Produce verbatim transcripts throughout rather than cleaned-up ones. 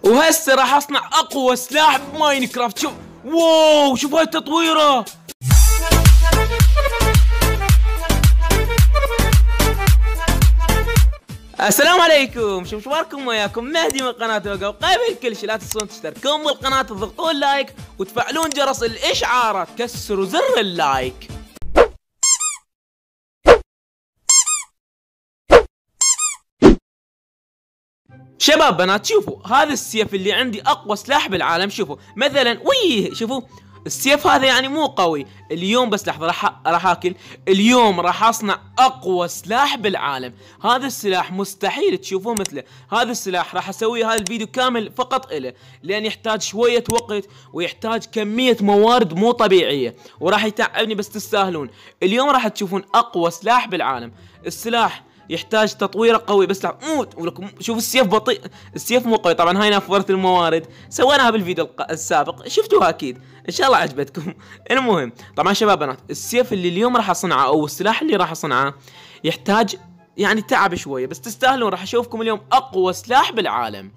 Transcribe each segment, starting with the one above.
وهسه راح اصنع اقوى سلاح بماينكرافت. شوف واو، شوف هاي التطويره. السلام عليكم، شو مشواركم؟ وياكم مهدي من قناة اوغا. وقبل كل شيء لا تنسون تشتركون بالقناة وتضغطون لايك وتفعلون جرس الاشعارات، كسروا زر اللايك. شباب بنات، شوفوا هذا السيف اللي عندي اقوى سلاح بالعالم. شوفوا مثلا ويه، شوفوا السيف هذا يعني مو قوي. اليوم بس لحظه راح راح اكل. اليوم راح اصنع اقوى سلاح بالعالم. هذا السلاح مستحيل تشوفوه مثله. هذا السلاح راح اسوي هذا الفيديو كامل فقط إله، لان يحتاج شويه وقت ويحتاج كميه موارد مو طبيعيه وراح يتعبني، بس تستاهلون. اليوم راح تشوفون اقوى سلاح بالعالم. السلاح يحتاج تطويره قوي، بس لا موت ولكم. شوف السيف بطيء، السيف مو قوي. طبعا هاي نافورة الموارد سويناها بالفيديو السابق، شفتوها اكيد، ان شاء الله عجبتكم. المهم طبعا شباب بنات، السيف اللي اليوم راح اصنعه او السلاح اللي راح اصنعه يحتاج يعني تعب شويه، بس تستاهلون. راح اشوفكم اليوم اقوى سلاح بالعالم.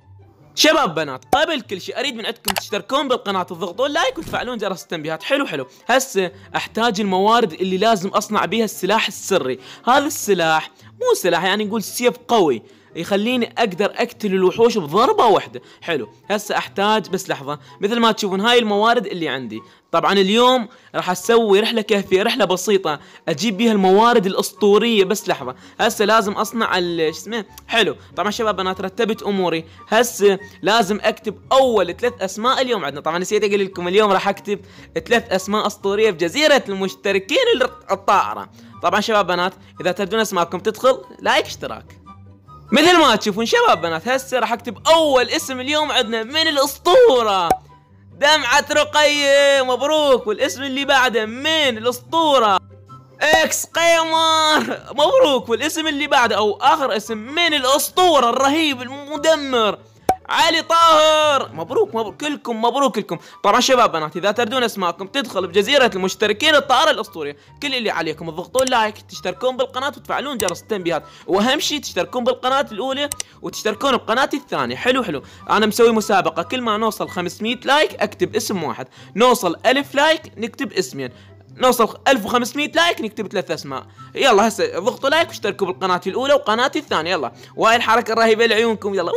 شباب بنات، قبل كل شيء اريد من عندكم تشتركون بالقناه وتضغطون لايك وتفعلون جرس التنبيهات. حلو حلو. هسه احتاج الموارد اللي لازم اصنع بيها السلاح السري. هذا السلاح مو سلاح، يعني نقول سيف قوي يخليني اقدر اقتل الوحوش بضربه واحده. حلو. هسه احتاج بس لحظه، مثل ما تشوفون هاي الموارد اللي عندي. طبعا اليوم راح اسوي رحله كهفيه، رحله بسيطه اجيب بيها الموارد الاسطوريه. بس لحظه، هسه لازم اصنع شو اسمه. حلو. طبعا شباب بنات رتبت اموري. هسه لازم اكتب اول ثلاث اسماء اليوم عندنا. طبعا نسيت اقول لكم اليوم راح اكتب ثلاث اسماء اسطوريه في جزيره المشتركين الطائره. طبعا شباب بنات اذا تردون اسماءكم تدخل لايك اشتراك. مثل ما تشوفون شباب بنات، هسه راح اكتب اول اسم اليوم عندنا من الاسطوره دمعة رقية، مبروك. والاسم اللي بعده من الاسطوره اكس قمر، مبروك. والاسم اللي بعده او اخر اسم من الاسطوره الرهيب المدمر علي طاهر، مبروك مبروك كلكم، مبروك لكم. طبعا شباب بنات اذا تردون اسماءكم تدخل بجزيره المشتركين الطائره الاسطوريه. كل اللي عليكم تضغطون لايك، تشتركون بالقناه وتفعلون جرس التنبيهات، واهم شيء تشتركون بالقناه الاولى وتشتركون بقناه الثانيه. حلو حلو. انا مسوي مسابقه، كل ما نوصل خمسمية لايك اكتب اسم واحد، نوصل ألف لايك نكتب اسمين، نوصل ألف وخمسمية لايك نكتب ثلاث اسماء. يلا هسه ضغطوا لايك واشتركوا بالقناه الاولى وقناتي الثانيه. يلا وهاي الحركه الرهيبه لعيونكم. يلا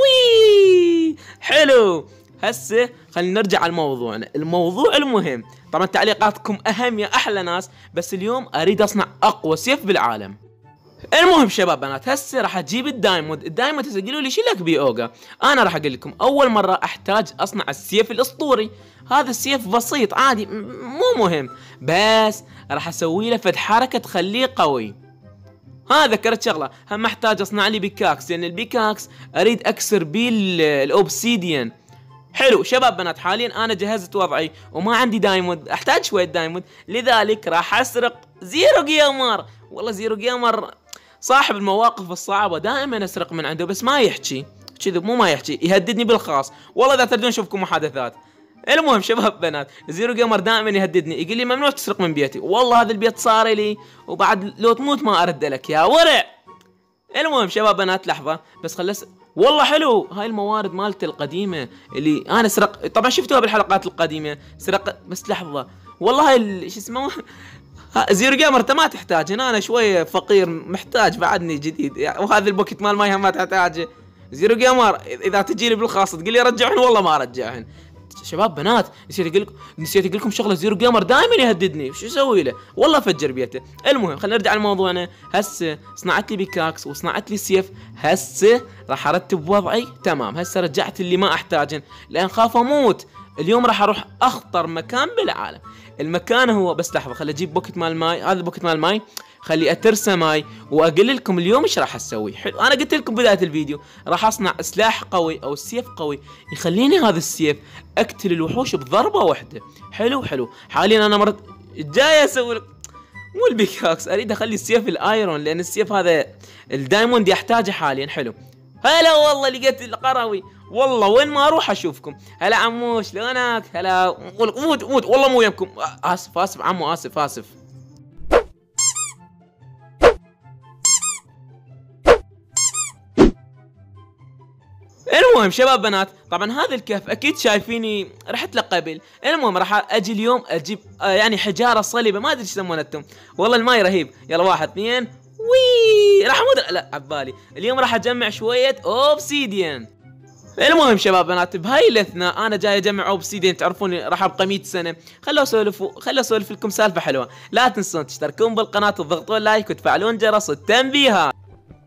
وي حلو. هسه خلينا نرجع على موضوعنا، الموضوع المهم. طبعا تعليقاتكم اهم يا احلى ناس، بس اليوم اريد اصنع اقوى سيف بالعالم. المهم شباب بنات، هسه راح اجيب الدايموند. الدايموند هسه قالوا لي شو لك بيه اوغا؟ انا راح اقول لكم اول مره احتاج اصنع السيف الاسطوري. هذا السيف بسيط عادي مو مهم، بس راح اسوي له فد حركه تخليه قوي. ها ذكرت شغله، هم احتاج اصنع لي بيكاكس، لان البيكاكس اريد اكسر بيه الاوبسيديان. حلو شباب بنات، حاليا انا جهزت وضعي وما عندي دايموند، احتاج شويه دايموند، لذلك راح اسرق زيرو جيمر. والله زيرو جيمر صاحب المواقف الصعبه، دائما اسرق من عنده، بس ما يحكي كذا، مو ما يحكي، يهددني بالخاص. والله اذا تردون اشوفكم محادثات. المهم شباب بنات، زيرو جيمر دائما يهددني، يقول لي ممنوع تسرق من بيتي. والله هذا البيت صار لي، وبعد لو تموت ما ارد لك يا ورع. المهم شباب بنات لحظه بس خلص. والله حلو هاي الموارد مالته القديمه اللي انا سرق، طبعا شفتوها بالحلقات القديمه سرق. بس لحظه، والله هاي شو اسمه زيرو جيمر انت ما تحتاج، هنا انا شويه فقير محتاج بعدني جديد، وهذا البوكيت مال ماي هم ما تحتاجه. زيرو جيمر اذا تجي لي بالخاص تقول لي رجعهن، والله ما ارجعهن. شباب بنات نسيت اقول لكم نسيت اقول لكم شغله، زيرو جيمر دائما يهددني، شو اسوي له؟ والله فجر بيته. المهم خلينا نرجع لموضوعنا. هسه صنعت لي بيكاكس وصنعت لي سيف، هسه راح ارتب وضعي تمام. هسه رجعت اللي ما احتاجن لان خاف اموت. اليوم راح اروح اخطر مكان بالعالم. المكان هو بس لحظه، خلي اجيب بوكيت مال ماي. هذا بوكيت مال ماي خلي اترسه ماي، واقول لكم اليوم ايش راح اسوي. حلو، انا قلت لكم بدايه الفيديو راح اصنع سلاح قوي او سيف قوي يخليني هذا السيف اقتل الوحوش بضربه واحده. حلو حلو. حاليا انا مرت جاي اسوي مو البيكاكس، اريد اخلي السيف الايرون، لان السيف هذا الدايموند يحتاجه حاليا. حلو. هلا والله لقيت القروي، والله وين ما اروح اشوفكم. هلا عمو شلونك؟ هلا موت موت، والله مو يمكم. اسف اسف عمو، اسف اسف. المهم شباب بنات، طبعا هذا الكهف اكيد شايفيني رحت له قبل. المهم راح اجي اليوم اجيب آه يعني حجاره صلبه، ما ادري ايش يسمونها انتم، والله الماي رهيب. يلا واحد اثنين وي راح اموت. لا عبالي اليوم راح اجمع شويه اوبسيديان. المهم شباب بنات، بهاي الاثناء انا جاي اجمع اوبسيديان، تعرفوني راح ابقى مئة سنه. خلوا اسولف خلوا اسولف لكم سالفه حلوه. لا تنسون تشتركون بالقناه وتضغطون لايك وتفعلون جرس التنبيهات.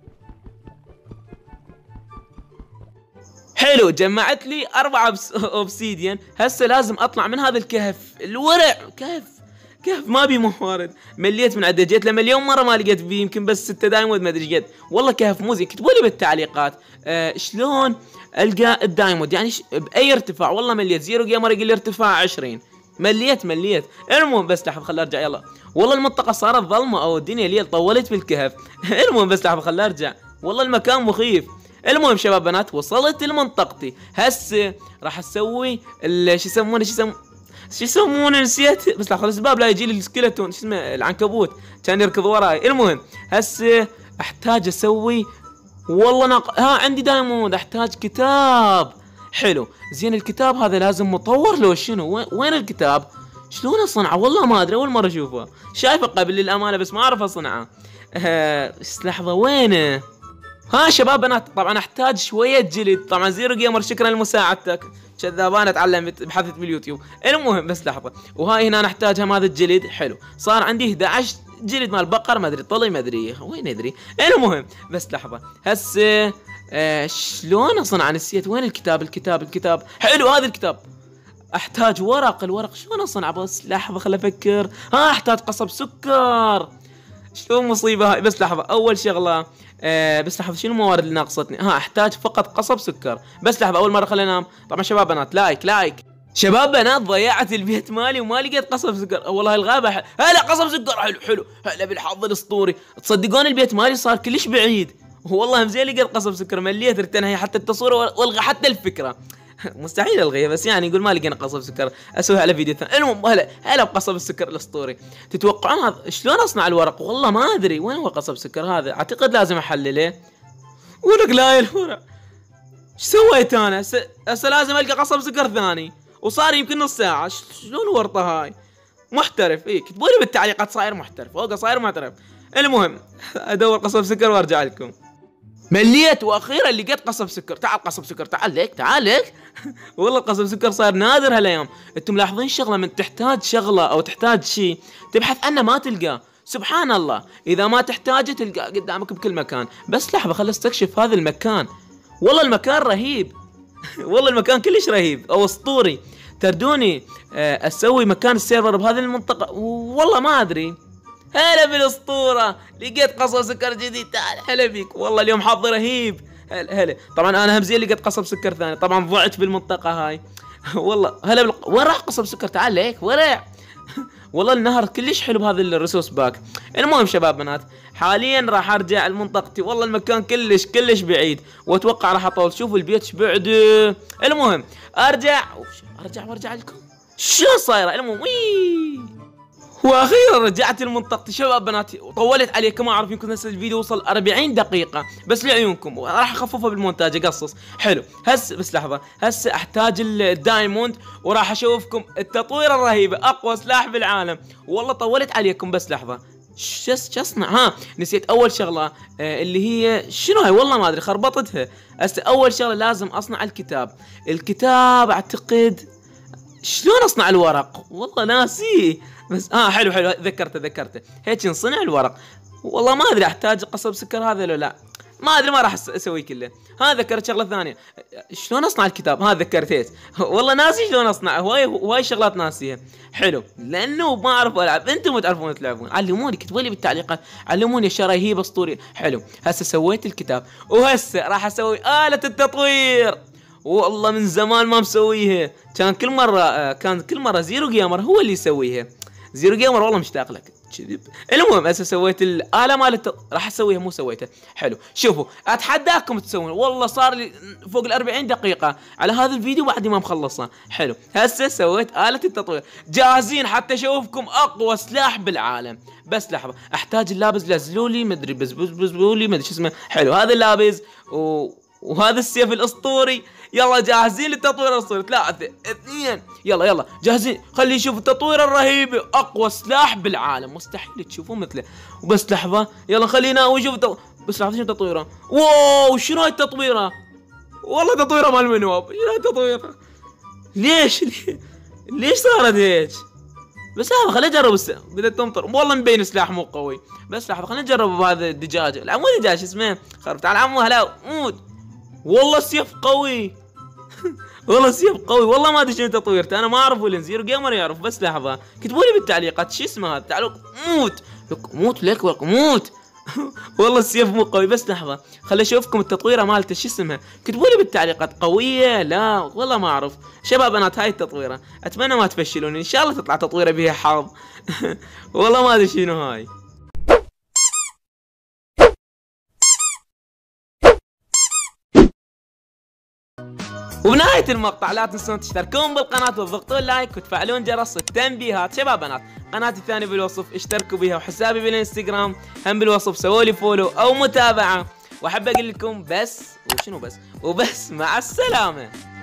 حلو، جمعت لي أربعة أوبسيديان. هسه لازم أطلع من هذا الكهف الورع. كهف كهف ما بي موارد، مليت من عنده، جيت له مليون مرة ما لقيت فيه، يمكن بس ستة دايموند ما أدري قد. والله كهف موزي. اكتبوا لي بالتعليقات آه شلون ألقى الدايموند، يعني بأي ارتفاع. والله مليت. زيرو جيمر يقول لي ارتفاع عشرين. مليت مليت. المهم بس لحظة خل أرجع. يلا والله المنطقة صارت ظلمة أو الدنيا ليل، طولت في الكهف. المهم بس لحظة خل أرجع، والله المكان مخيف. المهم شباب بنات، وصلت لمنطقتي. هسه راح اسوي شو يسمونه شو يسمونه شو يسمونه نسيت، بس لا خلاص الباب لا يجي لي السكيلتون شو اسمه العنكبوت كان يركض وراي. المهم هسه احتاج اسوي والله نق... ها عندي دايموند، احتاج كتاب. حلو زين، الكتاب هذا لازم مطور لو شنو؟ وين الكتاب؟ شلون اصنعه؟ والله ما ادري، اول مره اشوفه. شايفه قبل للامانه بس ما اعرف اصنعه. أه... لحظه وينه؟ ها شباب بنات، طبعا احتاج شويه جلد. طبعا زيرو جيمر شكرا لمساعدتك، كذابانه تعلمت بحثت باليوتيوب. المهم بس لحظه، وهاي هنا نحتاجها ماذا الجلد. حلو صار عندي أحد عشر جلد مال بقر ما ادري طلي ما ادري وين ادري. المهم بس لحظه هسه آه شلون اصنع؟ نسيت وين الكتاب الكتاب الكتاب. حلو هذا الكتاب. احتاج ورق. الورق شلون اصنع؟ بس لحظه خل افكر. ها احتاج قصب سكر. شلون مصيبه هاي؟ بس لحظه اول شغله آه بس لحظه شنو الموارد اللي ناقصتني؟ ها احتاج فقط قصب سكر. بس لحظه اول مره خلينا انام. طبعا شباب بنات لايك لايك. شباب بنات ضيعت البيت مالي وما لقيت قصب سكر. والله الغابه ح... هلا قصب سكر. حلو حلو هلا بالحظ الاسطوري. تصدقون البيت مالي صار كلش بعيد. والله مزين لقيت قصب سكر. مليت رتنها حتى التصوير والغى حتى الفكره. مستحيل الغيها، بس يعني يقول ما لقينا قصب سكر اسويها على فيديو ثاني. المهم هلا هلا بقصب السكر الاسطوري. تتوقعون هذا شلون اصنع الورق؟ والله ما ادري وين هو قصب السكر هذا. اعتقد لازم احلله. ورق لا الورق. ايش سويت انا؟ هسه لازم القى قصب سكر ثاني، وصار يمكن نص ساعه. شلون ورطه هاي؟ محترف. اي كتبوا لي بالتعليقات صاير محترف، فوق صاير محترف. المهم ادور قصب سكر وارجع لكم. مليت واخيرا لقيت قصب سكر. تعال قصب سكر تعال ليك تعال ليك. والله قصب سكر صار نادر هالايام. انتم ملاحظين شغله؟ من تحتاج شغله او تحتاج شيء تبحث عنه ما تلقاه. سبحان الله، اذا ما تحتاجه تلقاه قدامك بكل مكان. بس لحظه خل استكشف هذا المكان. والله المكان رهيب. والله المكان كلش رهيب او اسطوري. تردوني اسوي مكان السيرفر بهذه المنطقه؟ والله ما ادري. هلا بالاسطوره، لقيت قصب سكر جديد. تعال هلا بيك. والله اليوم حظي رهيب. هلا هلا. طبعا انا همزين لقيت قصب سكر ثاني. طبعا ضعت بالمنطقه هاي. والله هلا بال... وين راح قصب سكر؟ تعال ليك ورع. والله النهر كلش حلو بهذا الريسورس باك. المهم شباب بنات، حاليا راح ارجع لمنطقتي. والله المكان كلش كلش بعيد واتوقع راح اطول. شوفوا البيت ايش بعد. المهم ارجع ارجع وارجع لكم شو صايره. المهم وي واخيرا رجعت لمنطقتي. شباب بناتي وطولت عليكم ما اعرف، يمكن هسه الفيديو وصل أربعين دقيقة بس لعيونكم، راح اخففه بالمونتاج اقصص. حلو هسه بس لحظة، هسه احتاج الدايموند وراح اشوفكم التطوير الرهيبة، اقوى سلاح بالعالم. والله طولت عليكم بس لحظة. شس شو اصنع؟ ها نسيت اول شغلة آه اللي هي شنو هاي؟ والله ما ادري خربطتها. هسه اول شغلة لازم اصنع الكتاب. الكتاب اعتقد شلون اصنع الورق؟ والله ناسيه. بس اه حلو حلو ذكرته ذكرته هيك نصنع الورق. والله ما ادري احتاج قصب سكر هذا لو لا، ما ادري ما راح اسوي كله. ها ذكرت شغله ثانيه، شلون اصنع الكتاب؟ ها ذكرت. والله ناسي شلون اصنع. هواي هواي شغلات ناسيها. حلو لانه ما اعرف العب، انتم تعرفون تلعبون. علموني كتبوا لي بالتعليقات علموني اشياء رهيبه اسطوري. حلو هسه سويت الكتاب وهسه راح اسوي آلة التطوير. والله من زمان ما مسويها، كان كل مره كان كل مره زيرو جيمر هو اللي يسويها. زيرو جيمر والله مشتاق لك كذب. المهم هسه سويت الآلة مالت راح اسويها مو سويتها. حلو شوفوا اتحداكم تسوون. والله صار لي فوق ال أربعين دقيقة على هذا الفيديو بعد ما مخلصه. حلو هسه سويت آلة التطوير، جاهزين حتى اشوفكم اقوى سلاح بالعالم. بس لحظة احتاج اللابز لزلولي مدري بزبزبزولي مدري شو اسمه. حلو هذا اللابز و وهذا السيف الاسطوري. يلا جاهزين للتطوير الاسطوري؟ ثلاثة اثنين يلا يلا جاهزين. خلي نشوف التطوير الرهيب، اقوى سلاح بالعالم مستحيل تشوفون مثله. وبس لحظة يلا خلينا نشوف التو... بس لحظة شنو تطويره؟ واو شنو هاي التطويره؟ والله تطويره مال منوب. شنو هاي التطويره؟ ليش ليش صارت هيك؟ بس لحظة خليني اجرب الس... بدأت تمطر والله مبين سلاح مو قوي. بس لحظة خليني اجرب بهذا الدجاجة. لا مو دجاج اسمه خرب. تعال عمو هلا موت. والله السيف قوي. والله السيف قوي. والله ما ادري شنو تطويرته انا ما اعرف. ولا زيرو جيمر يعرف. بس لحظة كتبوا لي بالتعليقات شو اسمه هذا. تعالوا موت لك موت لك ولك موت. والله السيف مو قوي. بس لحظة خلي اشوفكم التطويرة مالته شو اسمها. كتبوا لي بالتعليقات قوية لا والله ما اعرف. شباب بنات هاي التطويرة اتمنى ما تفشلون ان شاء الله تطلع تطويرة بيها حظ. والله ما ادري شنو هاي. وبنهاية المقطع لا تنسون تشتركون بالقناة وتضغطون لايك وتفعلون جرس التنبيهات. شباب بنات قناتي الثانية بالوصف اشتركوا بها، وحسابي بالانستغرام هم بالوصف سووا لي فولو او متابعة. واحب اقول لكم بس وشنو بس وبس مع السلامة.